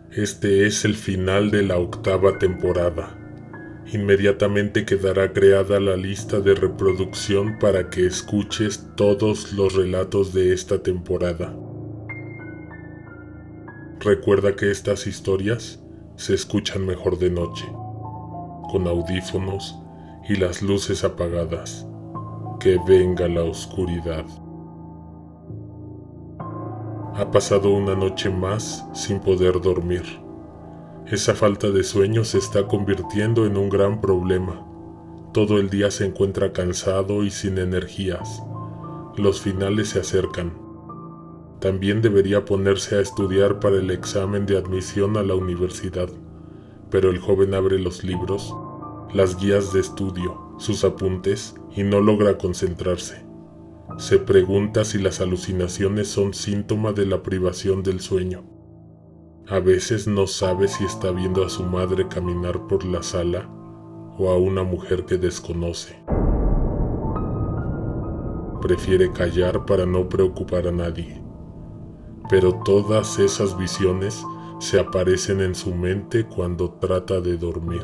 Este es el final de la 8ª temporada. Inmediatamente quedará creada la lista de reproducción para que escuches todos los relatos de esta temporada. Recuerda que estas historias se escuchan mejor de noche, con audífonos y las luces apagadas. Que venga la oscuridad. Ha pasado una noche más sin poder dormir. Esa falta de sueño se está convirtiendo en un gran problema. Todo el día se encuentra cansado y sin energías. Los finales se acercan. También debería ponerse a estudiar para el examen de admisión a la universidad, pero el joven abre los libros, las guías de estudio, sus apuntes y no logra concentrarse. Se pregunta si las alucinaciones son síntoma de la privación del sueño. A veces no sabe si está viendo a su madre caminar por la sala o a una mujer que desconoce. Prefiere callar para no preocupar a nadie, pero todas esas visiones se aparecen en su mente cuando trata de dormir.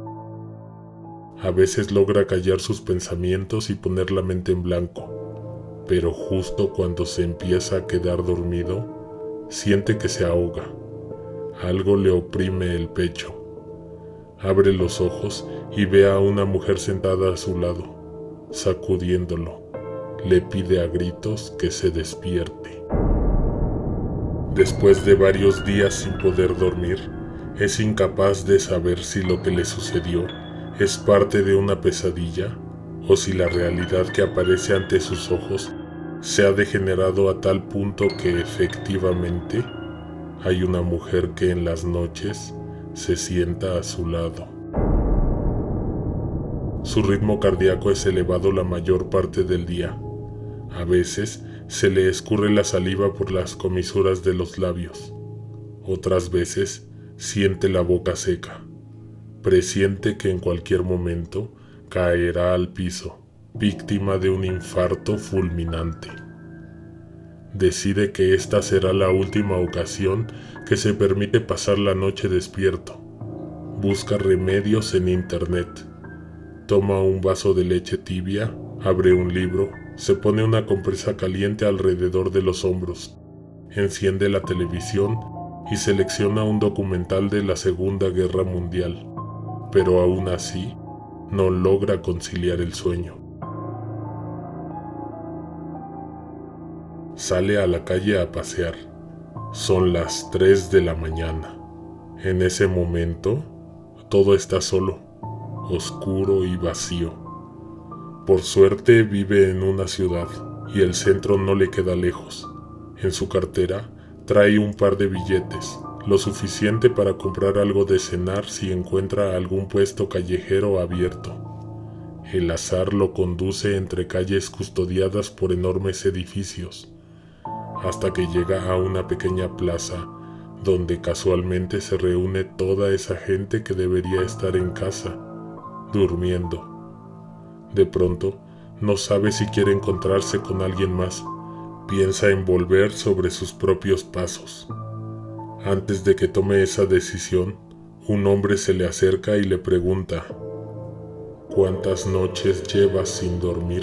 A veces logra callar sus pensamientos y poner la mente en blanco, pero justo cuando se empieza a quedar dormido, siente que se ahoga. Algo le oprime el pecho. Abre los ojos y ve a una mujer sentada a su lado, sacudiéndolo. Le pide a gritos que se despierte. Después de varios días sin poder dormir, es incapaz de saber si lo que le sucedió es parte de una pesadilla o si la realidad que aparece ante sus ojos se ha degenerado a tal punto que efectivamente hay una mujer que en las noches se sienta a su lado. Su ritmo cardíaco es elevado la mayor parte del día. A veces se le escurre la saliva por las comisuras de los labios. Otras veces siente la boca seca. Presiente que en cualquier momento caerá al piso, víctima de un infarto fulminante. Decide que esta será la última ocasión que se permite pasar la noche despierto. Busca remedios en internet. Toma un vaso de leche tibia, abre un libro, se pone una compresa caliente alrededor de los hombros, enciende la televisión y selecciona un documental de la Segunda Guerra Mundial, pero aún así no logra conciliar el sueño. Sale a la calle a pasear. Son las 3 de la mañana. En ese momento, todo está solo, oscuro y vacío. Por suerte vive en una ciudad y el centro no le queda lejos. En su cartera trae un par de billetes, lo suficiente para comprar algo de cenar si encuentra algún puesto callejero abierto. El azar lo conduce entre calles custodiadas por enormes edificios, hasta que llega a una pequeña plaza donde casualmente se reúne toda esa gente que debería estar en casa, durmiendo. De pronto, no sabe si quiere encontrarse con alguien más. Piensa en volver sobre sus propios pasos. Antes de que tome esa decisión, un hombre se le acerca y le pregunta: ¿cuántas noches llevas sin dormir?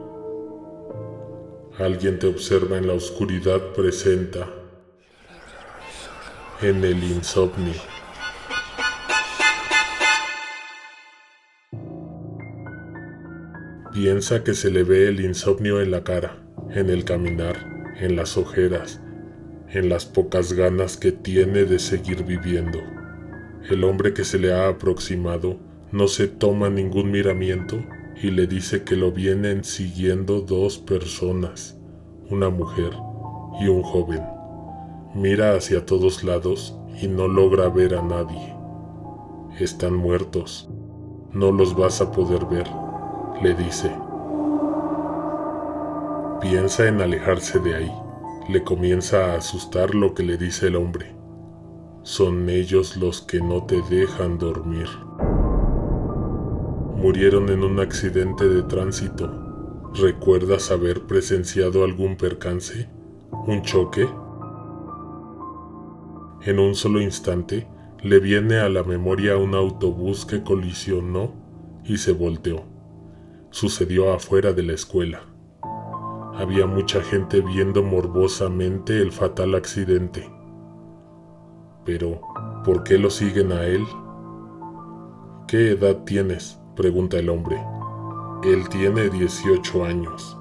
Alguien te observa en la oscuridad presenta, en el insomnio. Piensa que se le ve el insomnio en la cara, en el caminar, en las ojeras, en las pocas ganas que tiene de seguir viviendo. El hombre que se le ha aproximado no se toma ningún miramiento y le dice que lo vienen siguiendo 2 personas, una mujer y un joven. Mira hacia todos lados y no logra ver a nadie. Están muertos. No los vas a poder ver, le dice. Piensa en alejarse de ahí. Le comienza a asustar lo que le dice el hombre. Son ellos los que no te dejan dormir. Murieron en un accidente de tránsito. ¿Recuerdas haber presenciado algún percance? ¿Un choque? En un solo instante le viene a la memoria un autobús que colisionó y se volteó. Sucedió afuera de la escuela. Había mucha gente viendo morbosamente el fatal accidente. Pero, ¿por qué lo siguen a él? ¿Qué edad tienes?, pregunta el hombre. Él tiene 18 años.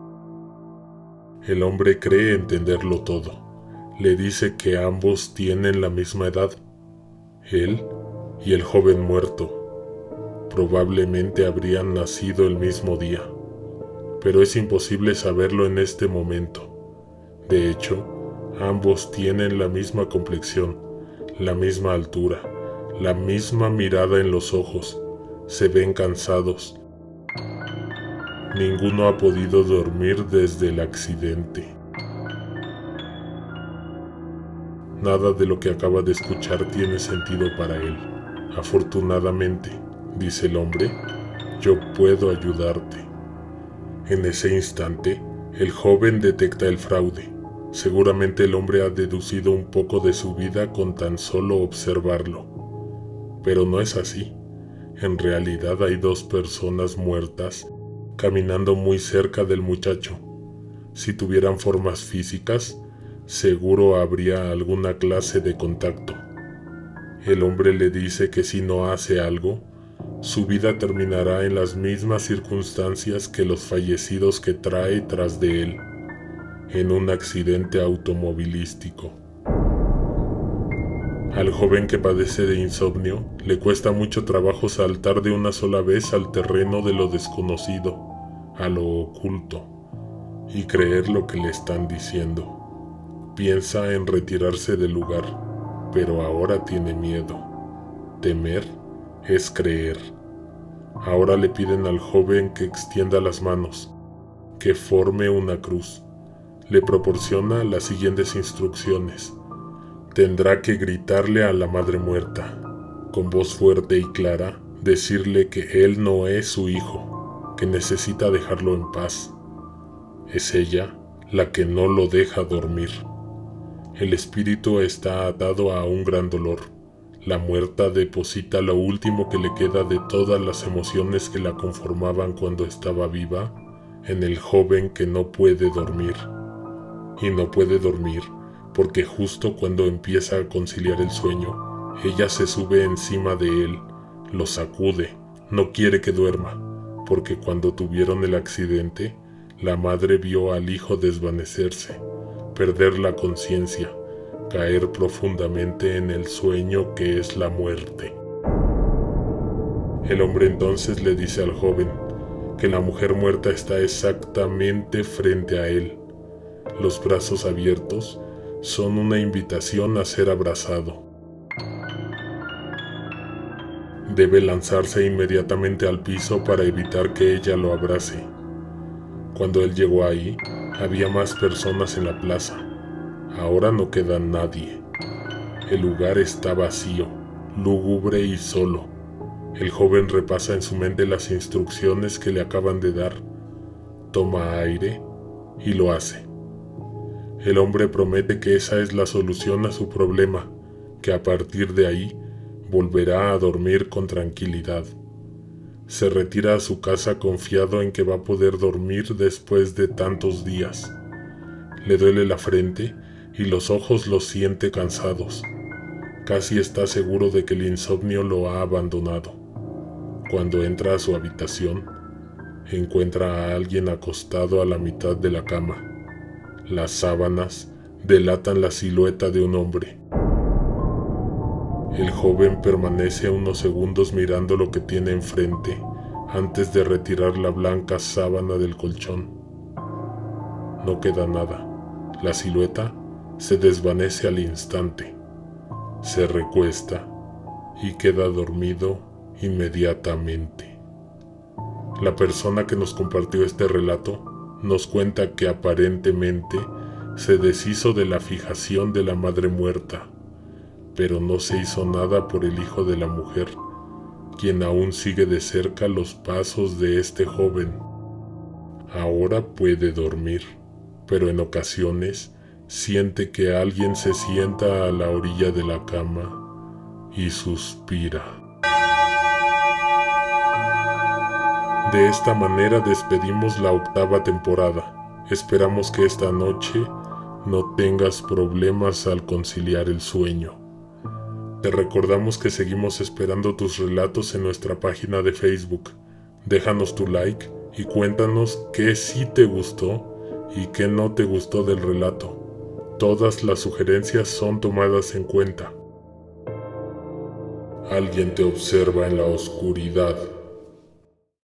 El hombre cree entenderlo todo. Le dice que ambos tienen la misma edad, él y el joven muerto. Probablemente habrían nacido el mismo día, pero es imposible saberlo en este momento. De hecho, ambos tienen la misma complexión, la misma altura, la misma mirada en los ojos. Se ven cansados. Ninguno ha podido dormir desde el accidente. Nada de lo que acaba de escuchar tiene sentido para él. Afortunadamente, dice el hombre, yo puedo ayudarte. En ese instante, el joven detecta el fraude. Seguramente el hombre ha deducido un poco de su vida con tan solo observarlo. Pero no es así. En realidad hay dos personas muertas caminando muy cerca del muchacho. Si tuvieran formas físicas, seguro habría alguna clase de contacto. El hombre le dice que si no hace algo, su vida terminará en las mismas circunstancias que los fallecidos que trae tras de él, en un accidente automovilístico. Al joven que padece de insomnio le cuesta mucho trabajo saltar de una sola vez al terreno de lo desconocido, a lo oculto, y creer lo que le están diciendo. Piensa en retirarse del lugar, pero ahora tiene miedo. Temer es creer. Ahora le piden al joven que extienda las manos, que forme una cruz. Le proporciona las siguientes instrucciones. Tendrá que gritarle a la madre muerta, con voz fuerte y clara, decirle que él no es su hijo, que necesita dejarlo en paz. Es ella la que no lo deja dormir. El espíritu está atado a un gran dolor. La muerta deposita lo último que le queda de todas las emociones que la conformaban cuando estaba viva en el joven que no puede dormir. Y no puede dormir porque justo cuando empieza a conciliar el sueño, ella se sube encima de él, lo sacude, no quiere que duerma, porque cuando tuvieron el accidente, la madre vio al hijo desvanecerse, perder la conciencia, caer profundamente en el sueño que es la muerte. El hombre entonces le dice al joven que la mujer muerta está exactamente frente a él. Los brazos abiertos son una invitación a ser abrazado. Debe lanzarse inmediatamente al piso para evitar que ella lo abrace. Cuando él llegó ahí, había más personas en la plaza. Ahora no queda nadie. El lugar está vacío, lúgubre y solo. El joven repasa en su mente las instrucciones que le acaban de dar. Toma aire y lo hace. El hombre promete que esa es la solución a su problema, que a partir de ahí volverá a dormir con tranquilidad. Se retira a su casa confiado en que va a poder dormir después de tantos días. Le duele la frente y los ojos los siente cansados. Casi está seguro de que el insomnio lo ha abandonado. Cuando entra a su habitación, encuentra a alguien acostado a la mitad de la cama. Las sábanas delatan la silueta de un hombre. El joven permanece unos segundos mirando lo que tiene enfrente antes de retirar la blanca sábana del colchón. No queda nada. La silueta se desvanece al instante. Se recuesta y queda dormido inmediatamente. La persona que nos compartió este relato nos cuenta que aparentemente se deshizo de la fijación de la madre muerta, pero no se hizo nada por el hijo de la mujer, quien aún sigue de cerca los pasos de este joven. Ahora puede dormir, pero en ocasiones siente que alguien se sienta a la orilla de la cama y suspira. De esta manera despedimos la 8ª temporada. Esperamos que esta noche no tengas problemas al conciliar el sueño. Te recordamos que seguimos esperando tus relatos en nuestra página de Facebook. Déjanos tu like y cuéntanos qué sí te gustó y qué no te gustó del relato. Todas las sugerencias son tomadas en cuenta. Alguien te observa en la oscuridad.